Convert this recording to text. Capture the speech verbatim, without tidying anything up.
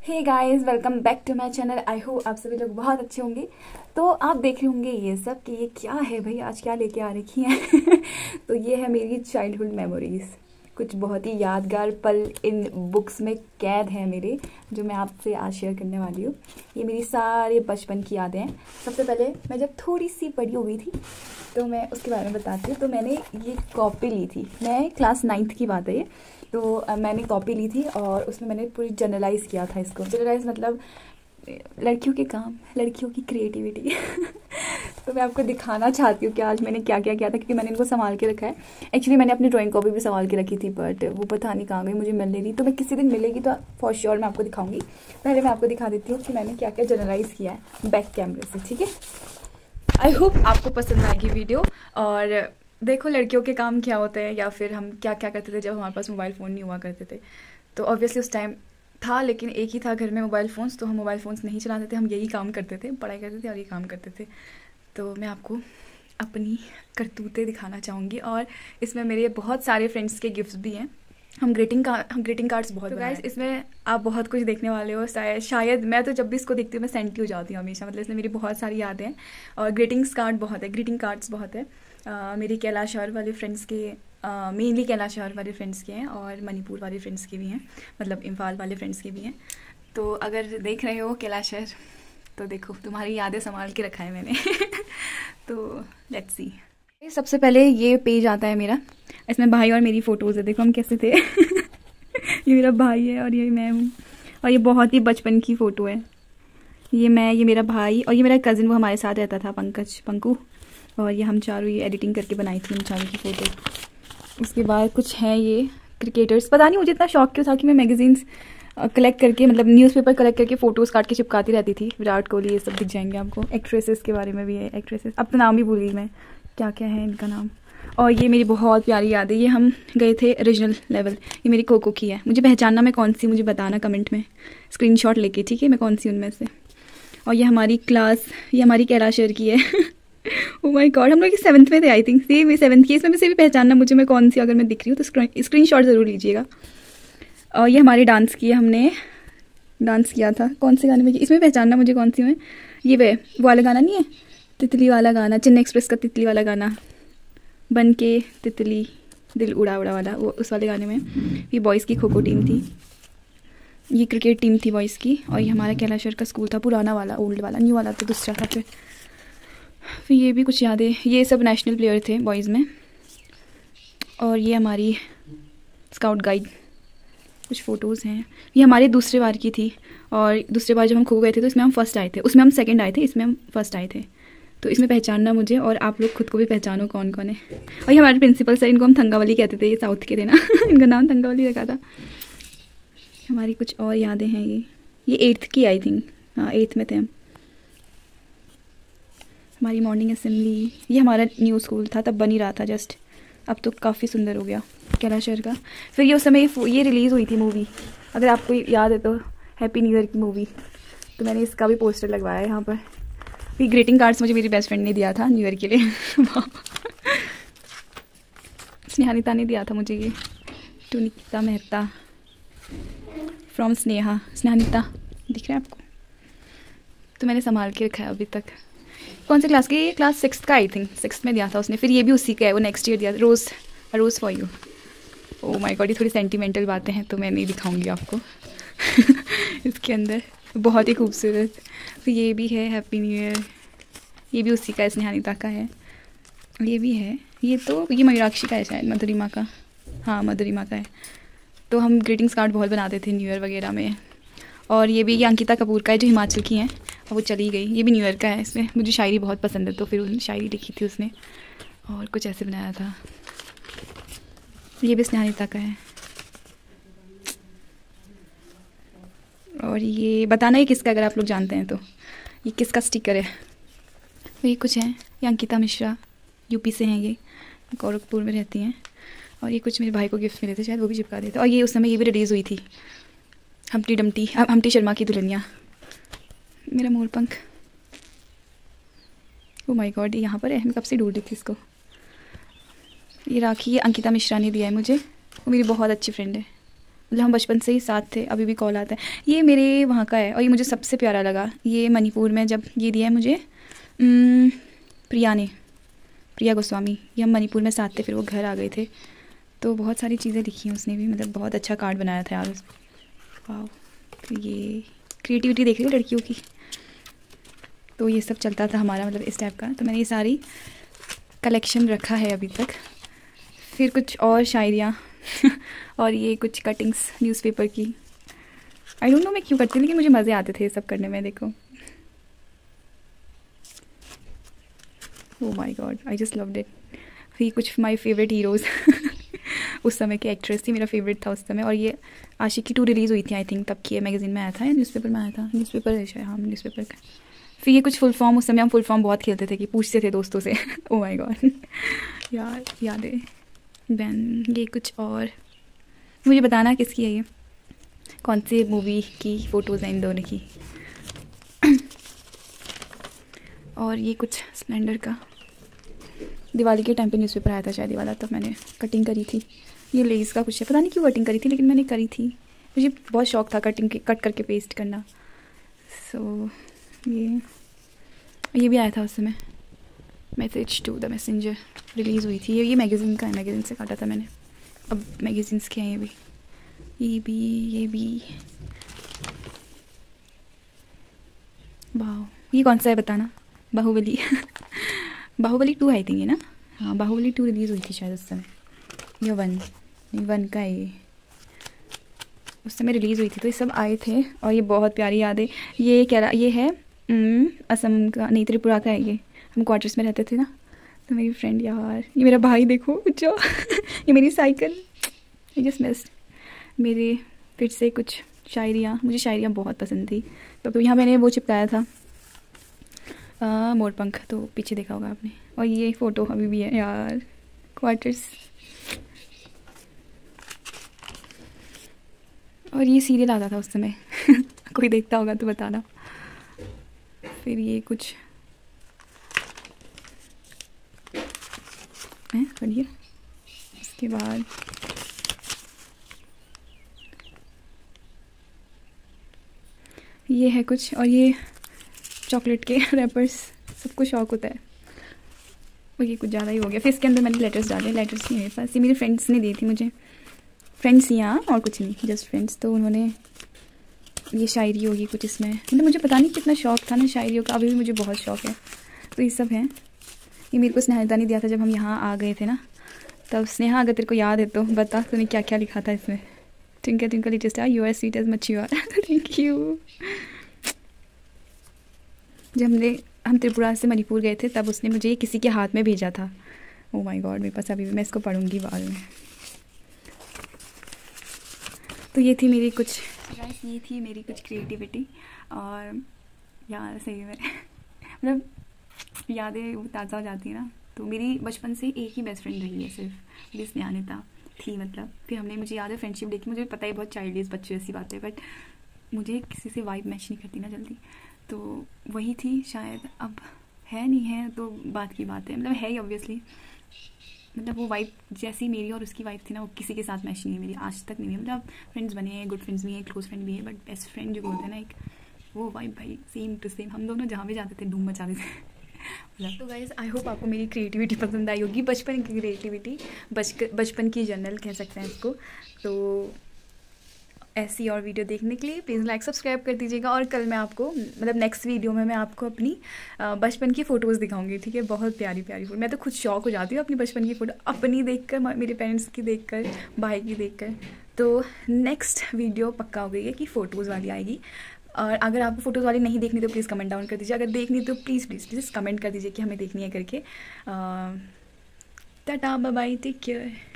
Hey guys, welcome back to my channel. I hope आप सभी लोग बहुत अच्छे होंगे। तो आप देख रहे होंगे ये सब कि ये क्या है भाई, आज क्या लेके आ रखी हैं। तो ये है मेरी चाइल्डहुड मेमोरीज, कुछ बहुत ही यादगार पल इन बुक्स में कैद हैं मेरे, जो मैं आपसे आज शेयर करने वाली हूँ। ये मेरी सारे बचपन की यादें हैं। सबसे पहले मैं जब थोड़ी सी बड़ी हो गई थी तो मैं उसके बारे में बताती हूँ। तो मैंने ये कॉपी ली थी, मैं क्लास नाइन्थ की बात है ये। तो अ, मैंने कॉपी ली थी और उसमें मैंने पूरी जनरलाइज़ किया था इसको। जनरलाइज मतलब लड़कियों के काम, लड़कियों की क्रिएटिविटी। तो मैं आपको दिखाना चाहती हूँ कि आज मैंने क्या क्या किया था, क्योंकि मैंने इनको संभाल के रखा है। एक्चुअली मैंने अपनी ड्राइंग कॉपी भी संभाल के रखी थी, बट वो पता नहीं कहाँ गई, मुझे मिल नहीं रही। तो मैं किसी दिन मिलेगी तो फॉर श्योर मैं आपको दिखाऊंगी। पहले मैं आपको दिखा देती हूँ कि मैंने क्या क्या जनरलाइज़ किया है बैक कैमरे से, ठीक है। आई होप आपको पसंद आएगी वीडियो। और देखो लड़कियों के काम क्या होते हैं, या फिर हम क्या क्या करते थे जब हमारे पास मोबाइल फ़ोन नहीं हुआ करते थे। तो ऑब्वियसली उस टाइम था, लेकिन एक ही था घर में मोबाइल फ़ोन्स, तो हम मोबाइल फ़ोन्स नहीं चलाते थे, हम यही काम करते थे, पढ़ाई करते थे और ये काम करते थे। तो मैं आपको अपनी करतूतें दिखाना चाहूँगी, और इसमें मेरे बहुत सारे फ्रेंड्स के गिफ्ट्स भी हैं। हम ग्रीटिंग कार्ड हम ग्रीटिंग कार्ड्स बहुत तो गाइस इसमें आप बहुत कुछ देखने वाले हो। शायद शायद मैं तो जब भी इसको देखती हूँ मैं सेंटी हो जाती हूँ हमेशा। मतलब इसमें मेरी बहुत सारी यादें हैं और ग्रीटिंग्स कार्ड बहुत है, ग्रीटिंग कार्ड्स बहुत है। uh, मेरी कैलाश शहर वाले फ्रेंड्स के, मेनली कैलाश शहर वाले फ्रेंड्स के हैं, और मणिपुर वाले फ्रेंड्स के भी हैं, मतलब इम्फाल वाले फ्रेंड्स के भी हैं। तो अगर देख रहे हो कैलाश शहर, तो देखो तुम्हारी यादें संभाल के रखा है मैंने। तो लेट्स सी। सबसे पहले ये पेज आता है मेरा, इसमें भाई और मेरी फ़ोटोज़ है। देखो हम कैसे थे। ये मेरा भाई है और ये मैं हूँ, और ये बहुत ही बचपन की फ़ोटो है। ये मैं, ये मेरा भाई, और ये मेरा कज़िन, वो हमारे साथ रहता था, पंकज पंकु। और ये हम चारों, ये एडिटिंग करके बनाई थी हम चारों की फ़ोटो। उसके बाद कुछ है ये क्रिकेटर्स। पता नहीं मुझे इतना शौक क्यों था कि मैं मैगजीन्स कलेक्ट करके, मतलब न्यूज़पेपर कलेक्ट करके फ़ोटोज़ काट के चिपकाती रहती थी। विराट कोहली, ये सब दिख जाएंगे आपको। एक्ट्रेसेस के बारे में भी है, एक्ट्रेसेस, अब तो नाम भी भूल गई मैं, क्या क्या है इनका नाम। और ये मेरी बहुत प्यारी याद है, ये हम गए थे रीजनल लेवल। ये मेरी कोको की है, मुझे पहचानना मैं कौन सी, मुझे बताना कमेंट में स्क्रीनशॉट लेके, ठीक है, मैं कौन सी उनमें से। और ये हमारी क्लास, ये हमारी कैलाश शहर की है। ओ माय गॉड, हम लोग सेवन्थ में थे आई थिंक। ये भी सेवन्थ की, इसमें से भी पहचानना मुझे मैं कौन सी, अगर मैं दिख रही हूँ तो स्क्रीन शॉट ज़रूर लीजिएगा। और ये हमारे डांस की है, हमने डांस किया था कौन से गाने में, इसमें पहचानना मुझे कौन सी में। ये वे वो वाला गाना नहीं है, तितली वाला गाना, चेन्नई एक्सप्रेस का तितली वाला गाना, बन के तितली दिल उड़ा उड़ा वाला, वो उस वाले गाने में। ये बॉयज़ की खो खो टीम थी, ये क्रिकेट टीम थी बॉयज़ की। और ये हमारा कैलाशर का स्कूल था, पुराना वाला, ओल्ड वाला, न्यू वाला तो दूसरा था। फिर फिर ये भी कुछ यादें, ये सब नेशनल प्लेयर थे बॉयज़ में। और ये हमारी स्काउट गाइड, कुछ फ़ोटोज़ हैं। ये हमारे दूसरे बार की थी, और दूसरे बार जब हम खो गए थे तो इसमें हम फर्स्ट आए थे, उसमें हम सेकंड आए थे, इसमें हम फर्स्ट आए थे। तो इसमें पहचानना मुझे, और आप लोग खुद को भी पहचानो कौन कौन है। और ये हमारे प्रिंसिपल सर, इनको हम थंगावली कहते थे, ये साउथ के थे ना। इनका नाम थंगावली रखा था। हमारी कुछ और यादें हैं। ये ये एट्थ की आई थिंक, हाँ एट्थ में थे हम। हमारी मॉर्निंग असेंबली, ये हमारा न्यू स्कूल था, तब बन ही रहा था जस्ट, अब तो काफ़ी सुंदर हो गया कैलाश शहर का। फिर ये उस समय ये रिलीज़ हुई थी मूवी, अगर आपको याद है तो, हैप्पी न्यू ईयर की मूवी। तो मैंने इसका भी पोस्टर लगवाया है यहाँ पर। फिर ग्रीटिंग कार्ड्स मुझे मेरी बेस्ट फ्रेंड ने दिया था न्यू ईयर के लिए। स्नेहानिता ने दिया था मुझे ये, टू निकिता मेहता फ्रॉम स्नेहा। स्नेहानिता दिख रहा है आपको? तो मैंने संभाल के रखा है अभी तक। कौन से क्लास की? क्लास सिक्स का आई थिंक, सिक्स में दिया था उसने। फिर ये भी उसी का है, वो नेक्स्ट ईयर दिया था। Rose rose for you. Oh my God, ये थोड़ी सेंटिमेंटल बातें हैं तो मैं नहीं दिखाऊंगी आपको। इसके अंदर बहुत ही खूबसूरत। फिर ये भी है हैप्पी न्यू ईयर, ये भी उसी का है, स्नेहानिता का है। ये भी है, ये तो ये मयूराक्षी का है शायद, मधुरिमा का, हाँ मधुरिमा का है। तो हम ग्रीटिंग्स कार्ड बहुत बनाते थे न्यू ईयर वगैरह में। और ये भी, ये अंकिता कपूर का है जो हिमाचल की हैं, और वो चली गई। ये भी न्यू ईयर का है, इसमें मुझे शायरी बहुत पसंद है तो फिर शायरी लिखी थी उसने, और कुछ ऐसे बनाया था। ये भी स्नेहानिता का है। और ये बताना ही किसका, अगर आप लोग जानते हैं तो, ये किसका स्टिकर है। तो ये कुछ है, ये अंकिता मिश्रा, यूपी से हैं ये, गोरखपुर में रहती हैं। और ये कुछ मेरे भाई को गिफ्ट मिले थे शायद, वो भी चिपका देते। और ये उस समय ये भी रिलीज़ हुई थी, हम्टी डम्टी, हम्टी शर्मा की दुल्हनिया। मेरा मोरपंख, ओ माय गॉड, ये यहाँ पर है, मैं कब से ढूंढ रही थी इसको। ये राखी, ये अंकिता मिश्रा ने दिया है मुझे, वो मेरी बहुत अच्छी फ्रेंड है, मतलब हम बचपन से ही साथ थे, अभी भी कॉल आता है। ये मेरे वहाँ का है और ये मुझे सबसे प्यारा लगा। ये मणिपुर में जब ये दिया है मुझे उम, प्रिया ने, प्रिया गोस्वामी, ये हम मणिपुर में साथ थे, फिर वो घर आ गए थे, तो बहुत सारी चीज़ें लिखी हैं उसने भी, मतलब बहुत अच्छा कार्ड बनाया था यार। वाह, तो ये क्रिएटिविटी देख रही हो लड़कियों की। तो ये सब चलता था हमारा, मतलब इस टाइप का। तो मैंने ये सारी कलेक्शन रखा है अभी तक। फिर कुछ और शायरियाँ और ये कुछ कटिंग्स न्यूज़पेपर की। आई डोंट नो मैं क्यों करती, लेकिन मुझे मज़े आते थे ये सब करने में। देखो, oh my God, I just loved it. फिर कुछ माय फेवरेट हीरोज़ उस समय की एक्ट्रेस थी, मेरा फेवरेट था उस समय। और ये आशिकी टू रिलीज़ हुई थी आई थिंक, तब की मैगज़ीन में आया था या न्यूज़पेपर में आया था, न्यूज़पेपर है शायद, हाँ न्यूज़पेपर का। फिर ये कुछ फुल फॉर्म, उस समय हम फुल फॉर्म बहुत खेलते थे कि पूछते थे दोस्तों से ओह माय गॉड यार, याद है। देन ये कुछ और, मुझे बताना किसकी है ये, कौन सी मूवी की फ़ोटोज़ हैं इन दोनों की। और ये कुछ स्प्लेंडर का, दिवाली के टाइम पे न्यूज़पेपर आया था शायद ये वाला, तब मैंने कटिंग करी थी। ये लेस का कुछ है, पता नहीं क्यों कटिंग करी थी, लेकिन मैंने करी थी, मुझे बहुत शौक था कटिंग के, कट करके पेस्ट करना। सो so, ये ये भी आया था उस समय, message to the messenger release हुई थी। ये ये मैगज़ीन का है, मैगज़ीन से काटा था मैंने। अब मैगज़ीन्स के हैं ये भी, ये भी, ये भी। वाह, ये कौन सा है बताना, Baahubali Baahubali two I think है ना, हाँ बाहुबली टू रिलीज़ हुई थी शायद उस समय, ये वन, वन का है ये, उस समय रिलीज़ हुई थी। तो ये सब आए थे और ये बहुत प्यारी याद है। ये क्या, ये है असम का, नहीं त्रिपुरा का है ये। हम क्वार्टर्स में रहते थे ना, तो मेरी फ्रेंड, यार ये मेरा भाई देखो जो ये मेरी साइकिल, आई जस्ट मिस्ड। मेरे फिर से कुछ शायरियाँ, मुझे शायरियाँ बहुत पसंद थी। तो, तो यहाँ मैंने वो चिपकाया था मोरपंख, तो पीछे देखा होगा आपने। और ये फ़ोटो अभी भी है यार, क्वार्टर्स। और ये सीरियल आता था उस समय कोई देखता होगा तो बताना। फिर ये कुछ है, पढ़िए। उसके बाद ये है कुछ, और ये चॉकलेट के रैपर्स, सबको शौक होता है। और ये कुछ ज़्यादा ही हो गया। फिर इसके अंदर मैंने लेटर्स डाले, लेटर्स नहीं मेरे पास, ये मेरे फ्रेंड्स ने दी थी मुझे, फ्रेंड्स यहाँ और कुछ नहीं, जस्ट फ्रेंड्स। तो उन्होंने, ये शायरी होगी कुछ इसमें, मतलब मुझे पता नहीं कितना शौक था ना शायरियों का, अभी भी मुझे बहुत शौक है। तो ये सब है। ये मेरे को स्नेहा ने दिया था जब हम यहाँ आ गए थे ना, तब। स्नेहा अगर तेरे को याद है तो बता, तूने क्या क्या लिखा था इसमें। Twinkle twinkle little star, you are sweet as much you are, thank you. जब हमने हम त्रिपुरा से मणिपुर गए थे, तब उसने मुझे किसी के हाथ में भेजा था। ओह माय गॉड, मेरे पास अभी भी, मैं इसको पढ़ूंगी बाद में। तो ये थी मेरी कुछ, ये थी मेरी कुछ क्रिएटिविटी। और यार सही में मतलब यादें वो ताज़ा हो जाती है ना। तो मेरी बचपन से एक ही बेस्ट फ्रेंड रही है सिर्फ, मेरी स्नेहा थी मतलब। फिर हमने, मुझे याद है फ्रेंडशिप डे की, मुझे पता है बहुत चाइल्डिश बच्चे ऐसी बात है, बट मुझे किसी से वाइब मैच नहीं करती ना जल्दी। तो वही थी शायद, अब है नहीं है तो बात की बात है, मतलब है ही ऑब्वियसली। मतलब वो वाइब जैसी मेरी और उसकी वाइब थी ना, वो किसी के साथ मैच नहीं है मेरी, आज तक नहीं है। मतलब फ्रेंड्स बने हैं, गुड फ्रेंड्स भी हैं, क्लोज फ्रेंड भी है, बट बेस्ट फ्रेंड जो बोलते हैं ना एक, वो वाइब भाई सेम टू सेम। हम दोनों जहाँ भी जाते थे धूम मचाते थे मतलब। तो गाइज आई होप आपको मेरी क्रिएटिविटी पसंद आई होगी, बचपन की क्रिएटिविटी, बचपन की जर्नल कह सकते हैं इसको। तो ऐसी और वीडियो देखने के लिए प्लीज़ लाइक सब्सक्राइब कर दीजिएगा। और कल मैं आपको, मतलब नेक्स्ट वीडियो में मैं आपको अपनी बचपन की फ़ोटोज़ दिखाऊंगी, ठीक है। बहुत प्यारी प्यारी फोटो, मैं तो खुद शौक हो जाती हूँ अपनी बचपन की फ़ोटो, अपनी देखकर, मेरे पेरेंट्स की देखकर, भाई की देखकर। तो नेक्स्ट वीडियो पक्का हो गई है कि फ़ोटोज़ वाली आएगी। और अगर आपको फ़ोटोज़ वाली नहीं देखनी तो प्लीज़ कमेंट डाउन कर दीजिए, अगर देखनी तो प्लीज़ प्लीज़ प्लीज़ कमेंट कर दीजिए कि हमें देखनी है करके। Tata bye bye, take care.